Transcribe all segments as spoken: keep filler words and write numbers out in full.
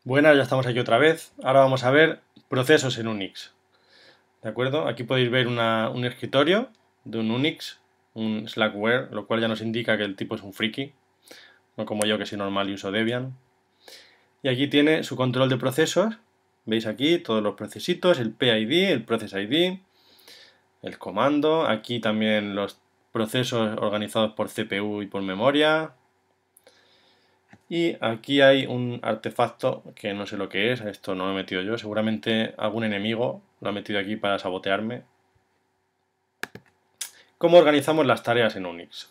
Buenas, ya estamos aquí otra vez. Ahora vamos a ver procesos en Unix. ¿De acuerdo? Aquí podéis ver una, un escritorio de un Unix, un Slackware, lo cual ya nos indica que el tipo es un friki, no como yo que soy normal y uso Debian. Y aquí tiene su control de procesos. Veis aquí todos los procesitos, el P I D, el Process I D, el comando. Aquí también los procesos organizados por C P U y por memoria. Y aquí hay un artefacto que no sé lo que es, esto no lo he metido yo, seguramente algún enemigo lo ha metido aquí para sabotearme. ¿Cómo organizamos las tareas en Unix?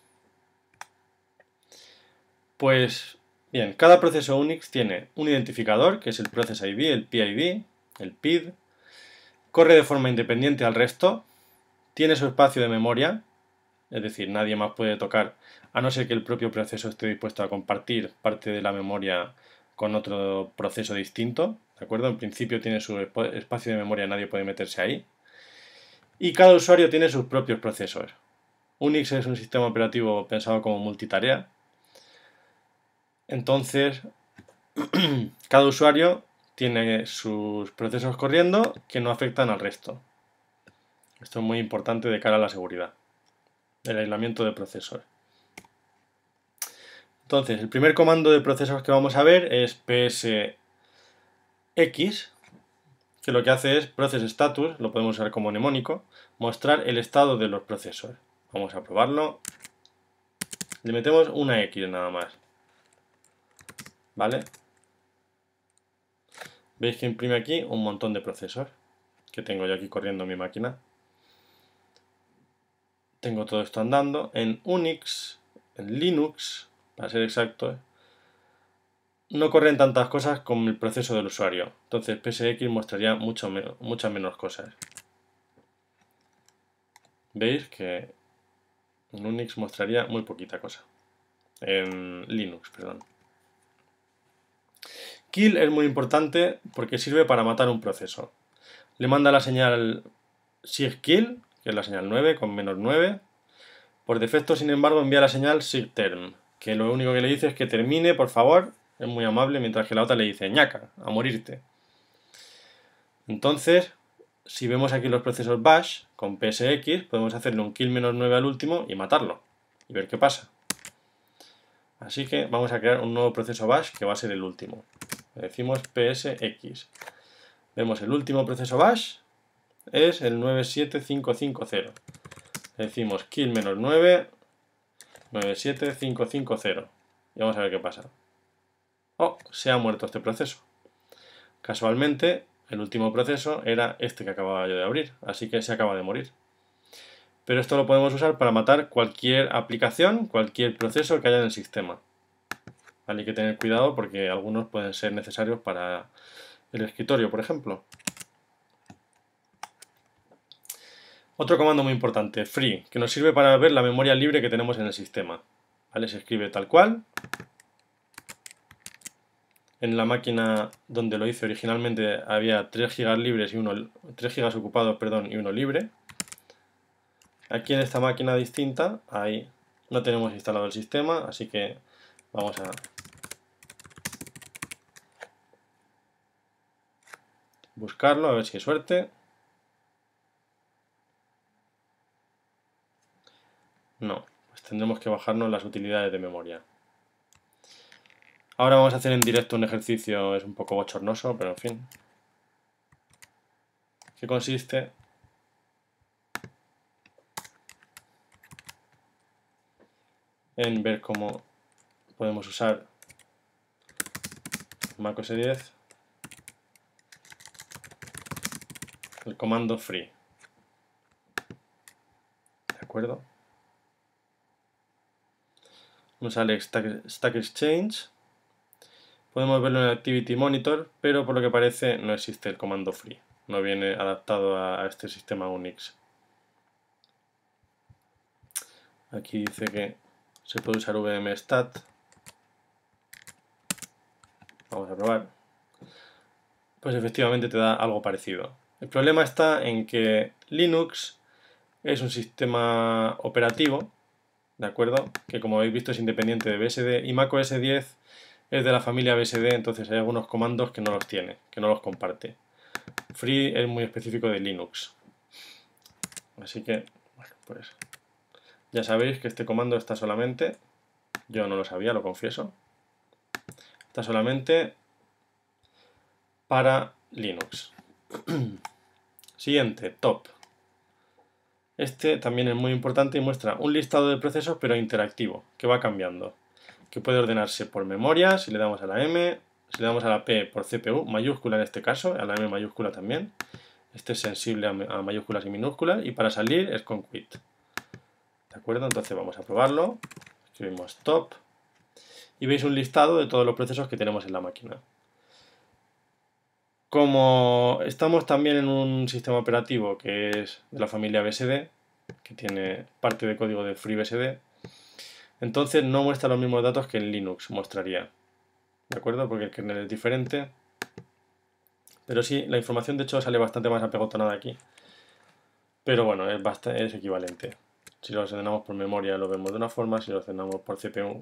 Pues bien, cada proceso Unix tiene un identificador, que es el Process I D, el P I D, el P I D, corre de forma independiente al resto, tiene su espacio de memoria, es decir, nadie más puede tocar, a no ser que el propio proceso esté dispuesto a compartir parte de la memoria con otro proceso distinto, ¿de acuerdo? En principio tiene su espacio de memoria, nadie puede meterse ahí. Y cada usuario tiene sus propios procesos. Unix es un sistema operativo pensado como multitarea. Entonces, cada usuario tiene sus procesos corriendo que no afectan al resto. Esto es muy importante de cara a la seguridad, el aislamiento de procesos. Entonces, el primer comando de procesos que vamos a ver es psx, que lo que hace es process status, lo podemos usar como mnemónico, mostrar el estado de los procesos. Vamos a probarlo. Le metemos una X nada más. ¿Vale? Veis que imprime aquí un montón de procesos que tengo yo aquí corriendo en mi máquina. Tengo todo esto andando. En Unix, en Linux, para ser exacto, no corren tantas cosas como el proceso del usuario. Entonces psx mostraría mucho menos, muchas menos cosas. Veis que en Unix mostraría muy poquita cosa. En Linux, perdón. Kill es muy importante porque sirve para matar un proceso. Le manda la señal sigkill, que es la señal nueve con menos nueve. Por defecto, sin embargo, envía la señal sigterm, que lo único que le dice es que termine, por favor. Es muy amable, mientras que la otra le dice ñaca, a morirte. Entonces, si vemos aquí los procesos bash con psx, podemos hacerle un kill menos nueve al último y matarlo. Y ver qué pasa. Así que vamos a crear un nuevo proceso bash que va a ser el último. Le decimos psx. Vemos el último proceso bash es el nueve siete cinco cinco cero. Le decimos kill menos nueve, nueve siete cinco cinco cero. Y vamos a ver qué pasa. Oh, se ha muerto este proceso. Casualmente, el último proceso era este que acababa yo de abrir, así que se acaba de morir. Pero esto lo podemos usar para matar cualquier aplicación, cualquier proceso que haya en el sistema. Hay que tener cuidado porque algunos pueden ser necesarios para el escritorio, por ejemplo. Otro comando muy importante, free, que nos sirve para ver la memoria libre que tenemos en el sistema. ¿Vale? Se escribe tal cual. En la máquina donde lo hice originalmente había tres gigas libres y uno, tres gigas ocupados, perdón, y uno libre. Aquí en esta máquina distinta, ahí no tenemos instalado el sistema, así que vamos a buscarlo, a ver si hay suerte. No, pues tendremos que bajarnos las utilidades de memoria. Ahora vamos a hacer en directo un ejercicio, es un poco bochornoso, pero en fin. Que consiste en ver cómo podemos usar Mac O S diez el comando free. ¿De acuerdo? Nos sale Stack, Stack Exchange. Podemos verlo en Activity Monitor, pero por lo que parece no existe el comando free. No viene adaptado a este sistema Unix. Aquí dice que se puede usar vmstat. Vamos a probar. Pues efectivamente te da algo parecido. El problema está en que Linux es un sistema operativo, ¿de acuerdo? Que como habéis visto es independiente de B S D y Mac O S diez es de la familia B S D, entonces hay algunos comandos que no los tiene, que no los comparte. Free es muy específico de Linux. Así que, bueno, pues ya sabéis que este comando está solamente, yo no lo sabía, lo confieso, está solamente para Linux. Siguiente, top. Este también es muy importante y muestra un listado de procesos pero interactivo, que va cambiando, que puede ordenarse por memoria, si le damos a la M, si le damos a la P por C P U, mayúscula en este caso, a la M mayúscula también. Este es sensible a mayúsculas y minúsculas y para salir es con quit. ¿De acuerdo? Entonces vamos a probarlo. Escribimos top y veis un listado de todos los procesos que tenemos en la máquina. Como estamos también en un sistema operativo que es de la familia B S D, que tiene parte de código de FreeBSD, entonces no muestra los mismos datos que en Linux mostraría. ¿De acuerdo? Porque el kernel es diferente. Pero sí, la información de hecho sale bastante más apegotonada aquí. Pero bueno, es, bastante, es equivalente. Si lo ordenamos por memoria lo vemos de una forma, si lo ordenamos por C P U...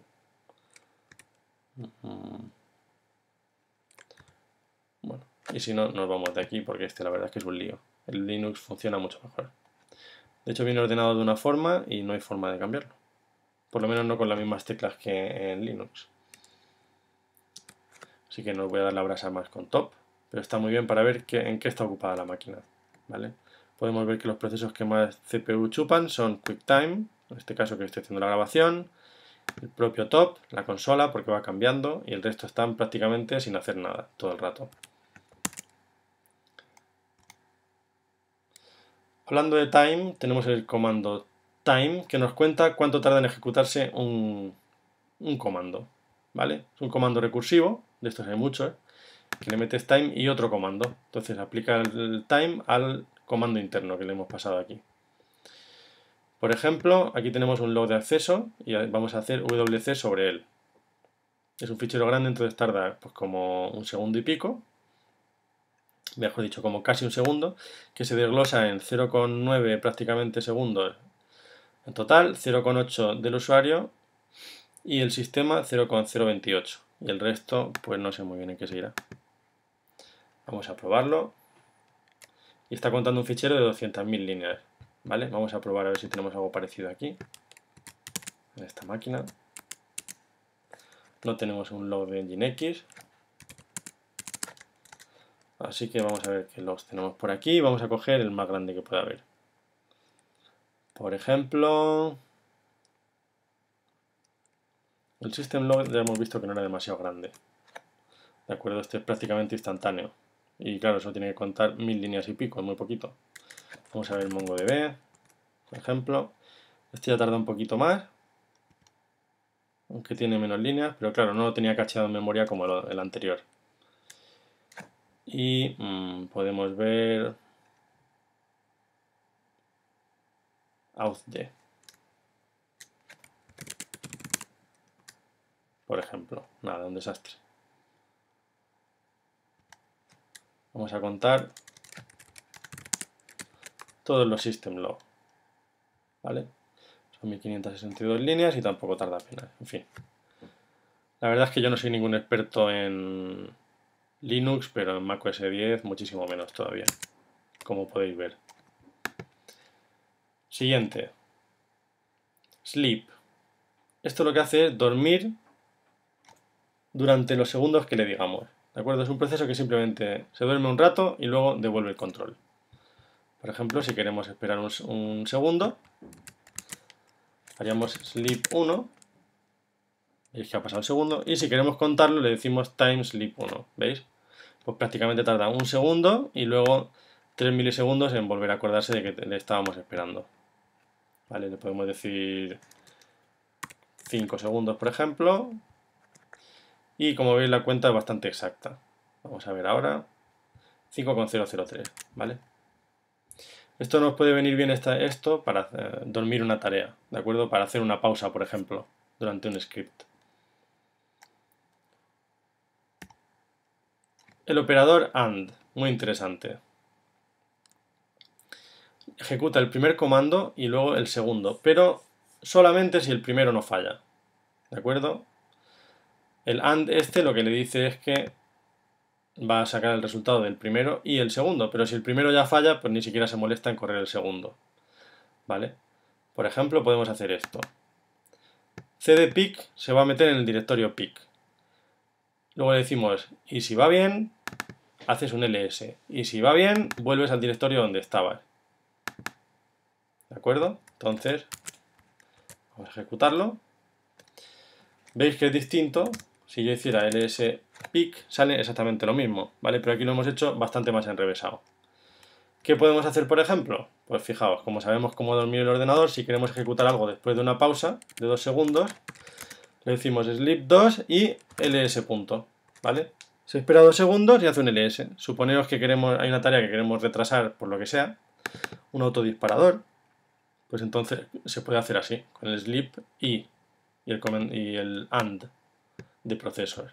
Bueno, y si no, nos vamos de aquí porque este la verdad es que es un lío. El Linux funciona mucho mejor. De hecho viene ordenado de una forma y no hay forma de cambiarlo. Por lo menos no con las mismas teclas que en Linux. Así que no os voy a dar la brasa más con top, pero está muy bien para ver que, en qué está ocupada la máquina. ¿Vale? Podemos ver que los procesos que más C P U chupan son QuickTime, en este caso que estoy haciendo la grabación, el propio top, la consola porque va cambiando y el resto están prácticamente sin hacer nada todo el rato. Hablando de time, tenemos el comando time que nos cuenta cuánto tarda en ejecutarse un, un comando. ¿Vale? Es un comando recursivo, de estos hay muchos, ¿eh? Que le metes time y otro comando. Entonces aplica el time al comando interno que le hemos pasado aquí. Por ejemplo, aquí tenemos un log de acceso y vamos a hacer W C sobre él. Es un fichero grande, entonces tarda pues, como un segundo y pico, mejor dicho, como casi un segundo, que se desglosa en cero coma nueve prácticamente segundos en total, cero coma ocho del usuario y el sistema cero coma cero veintiocho. Y el resto, pues no sé muy bien en qué se irá. Vamos a probarlo. Y está contando un fichero de doscientas mil líneas. ¿Vale? Vamos a probar a ver si tenemos algo parecido aquí. En esta máquina. No tenemos un log de Nginx. Así que vamos a ver qué logs tenemos por aquí. Vamos a coger el más grande que pueda haber. Por ejemplo... El system log ya hemos visto que no era demasiado grande. De acuerdo, este es prácticamente instantáneo. Y claro, eso tiene que contar mil líneas y pico, es muy poquito. Vamos a ver MongoDB, por ejemplo. Este ya tarda un poquito más, aunque tiene menos líneas, pero claro, no lo tenía cacheado en memoria como el anterior. Y mmm, podemos ver authd, por ejemplo. Nada, un desastre. Vamos a contar todos los system log, ¿vale? Son mil quinientas sesenta y dos líneas y tampoco tarda apenas, en fin. La verdad es que yo no soy ningún experto en Linux, pero en macOS diez muchísimo menos todavía, como podéis ver. Siguiente. Sleep. Esto lo que hace es dormir durante los segundos que le digamos. ¿De acuerdo? Es un proceso que simplemente se duerme un rato y luego devuelve el control. Por ejemplo, si queremos esperar un, un segundo, haríamos sleep uno. Veis que ha pasado el segundo. Y si queremos contarlo, le decimos time sleep uno. ¿Veis? Pues prácticamente tarda un segundo y luego tres milisegundos en volver a acordarse de que le estábamos esperando. ¿Vale? Le podemos decir cinco segundos, por ejemplo. Y como veis, la cuenta es bastante exacta. Vamos a ver ahora. cinco coma cero cero tres, ¿vale? Esto nos puede venir bien esta, esto para eh, dormir una tarea, ¿de acuerdo? Para hacer una pausa, por ejemplo, durante un script. El operador AND, muy interesante. Ejecuta el primer comando y luego el segundo, pero solamente si el primero no falla, ¿de acuerdo? El AND este lo que le dice es que va a sacar el resultado del primero y el segundo, pero si el primero ya falla, pues ni siquiera se molesta en correr el segundo. ¿Vale? Por ejemplo, podemos hacer esto. cdpic se va a meter en el directorio pic. Luego le decimos, y si va bien, haces un ls. Y si va bien, vuelves al directorio donde estabas. ¿De acuerdo? Entonces, vamos a ejecutarlo. Veis que es distinto. Si yo hiciera lspic, sale exactamente lo mismo, ¿vale? Pero aquí lo hemos hecho bastante más enrevesado. ¿Qué podemos hacer, por ejemplo? Pues fijaos, como sabemos cómo dormir el ordenador, si queremos ejecutar algo después de una pausa de dos segundos, le decimos sleep dos y ls punto, ¿vale? Se espera dos segundos y hace un ls. Suponeos que queremos, hay una tarea que queremos retrasar por lo que sea, un autodisparador, pues entonces se puede hacer así, con el sleep y, y, el, y el and de procesos.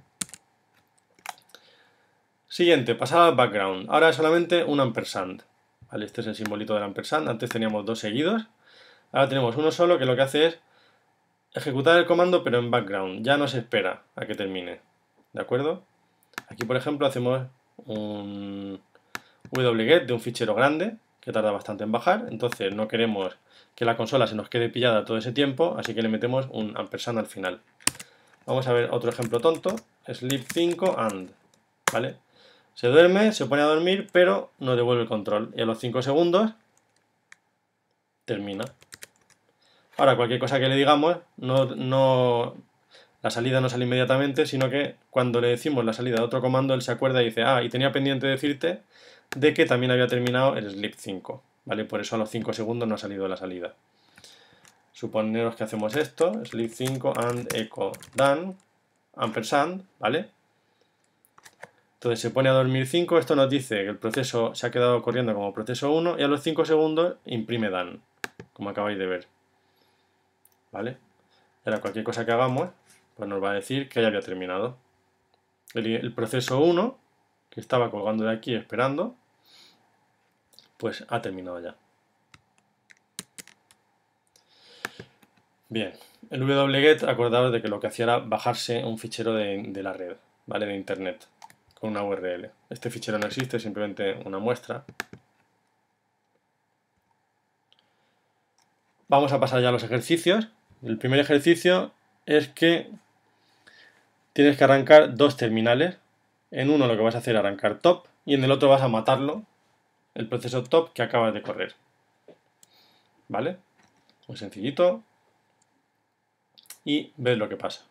Siguiente, pasar al background. Ahora es solamente un ampersand. ¿Vale? Este es el simbolito del ampersand. Antes teníamos dos seguidos. Ahora tenemos uno solo que lo que hace es ejecutar el comando pero en background. Ya no se espera a que termine. ¿De acuerdo? Aquí, por ejemplo, hacemos un wget de un fichero grande que tarda bastante en bajar. Entonces no queremos que la consola se nos quede pillada todo ese tiempo, así que le metemos un ampersand al final. Vamos a ver otro ejemplo tonto. sleep cinco and. ¿Vale? Se duerme, se pone a dormir, pero no devuelve el control. Y a los cinco segundos termina. Ahora, cualquier cosa que le digamos, no, no, la salida no sale inmediatamente, sino que cuando le decimos la salida de otro comando, él se acuerda y dice, ah, y tenía pendiente decirte de que también había terminado el sleep cinco. ¿Vale? Por eso a los cinco segundos no ha salido la salida. Suponeros que hacemos esto, sleep cinco and echo done, ampersand, ¿vale? Entonces se pone a dormir cinco, esto nos dice que el proceso se ha quedado corriendo como proceso uno y a los cinco segundos imprime done, como acabáis de ver. ¿Vale? Ahora cualquier cosa que hagamos, pues nos va a decir que ya había terminado. El, el proceso uno, que estaba colgando de aquí esperando, pues ha terminado ya. Bien, el wget, acordaos de que lo que hacía era bajarse un fichero de, de la red, ¿vale? De internet, con una U R L. Este fichero no existe, es simplemente una muestra. Vamos a pasar ya a los ejercicios. El primer ejercicio es que tienes que arrancar dos terminales. En uno lo que vas a hacer es arrancar top y en el otro vas a matarlo, el proceso top que acabas de correr. ¿Vale? Muy sencillito. Y ves lo que pasa.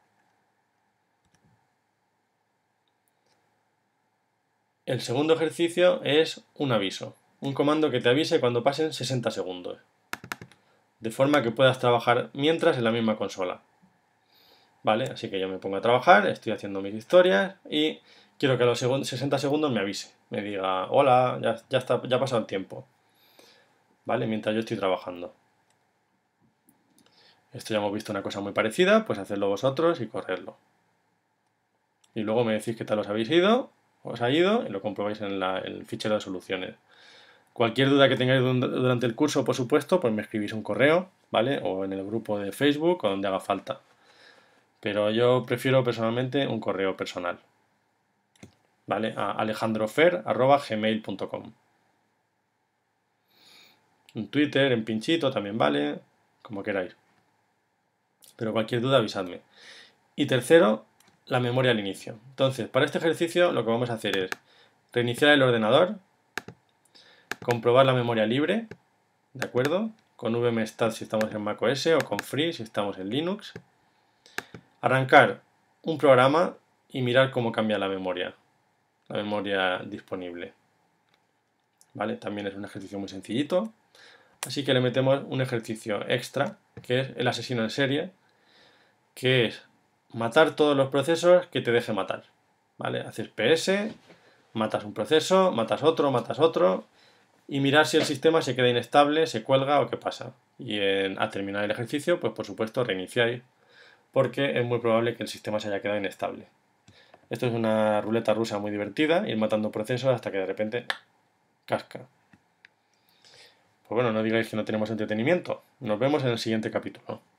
El segundo ejercicio es un aviso, un comando que te avise cuando pasen sesenta segundos, de forma que puedas trabajar mientras en la misma consola. Vale, así que yo me pongo a trabajar, estoy haciendo mis historias y quiero que a los sesenta segundos me avise, me diga, hola, ya, ya, está, ya ha pasado el tiempo. Vale, mientras yo estoy trabajando. Esto ya hemos visto una cosa muy parecida, pues hacedlo vosotros y correrlo. Y luego me decís qué tal os habéis ido, os ha ido y lo comprobáis en, la, en el fichero de soluciones. Cualquier duda que tengáis durante el curso, por supuesto, pues me escribís un correo, ¿vale? O en el grupo de Facebook o donde haga falta. Pero yo prefiero personalmente un correo personal, ¿vale? A alejandrofer arroba gmail punto com. En Twitter, en Pinchito también vale, como queráis. Pero cualquier duda avisadme. Y tercero, la memoria al inicio. Entonces, para este ejercicio lo que vamos a hacer es reiniciar el ordenador, comprobar la memoria libre, ¿de acuerdo? Con vmstat si estamos en macOS o con free si estamos en Linux. Arrancar un programa y mirar cómo cambia la memoria, la memoria disponible. ¿Vale? También es un ejercicio muy sencillito. Así que le metemos un ejercicio extra, que es el asesino en serie, que es matar todos los procesos que te deje matar. ¿Vale? Haces P S, matas un proceso, matas otro, matas otro, y mirar si el sistema se queda inestable, se cuelga o qué pasa. Y en, al terminar el ejercicio, pues por supuesto reiniciáis, porque es muy probable que el sistema se haya quedado inestable. Esto es una ruleta rusa muy divertida, ir matando procesos hasta que de repente casca. Pues bueno, no digáis que no tenemos entretenimiento. Nos vemos en el siguiente capítulo.